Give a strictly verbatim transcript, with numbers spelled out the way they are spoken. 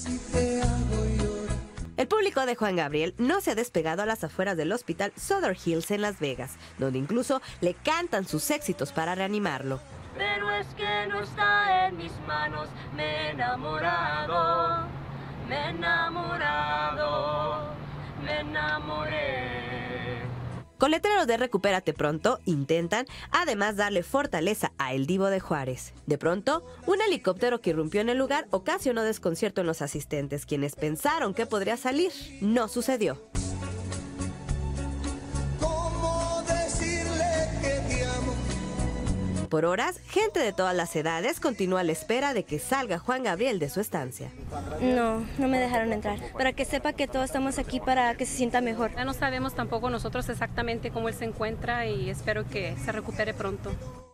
El público de Juan Gabriel no se ha despegado a las afueras del hospital Southern Hills en Las Vegas, donde incluso le cantan sus éxitos para reanimarlo. Pero es que no está en mis manos, me he enamorado, me he enamorado, me enamoré. Con letreros de Recupérate Pronto, intentan además darle fortaleza a El Divo de Juárez. De pronto, un helicóptero que irrumpió en el lugar ocasionó desconcierto en los asistentes, quienes pensaron que podría salir. No sucedió. Por horas, gente de todas las edades continúa a la espera de que salga Juan Gabriel de su estancia. No, no me dejaron entrar. Para que sepa que todos estamos aquí para que se sienta mejor. Ya no sabemos tampoco nosotros exactamente cómo él se encuentra y espero que se recupere pronto.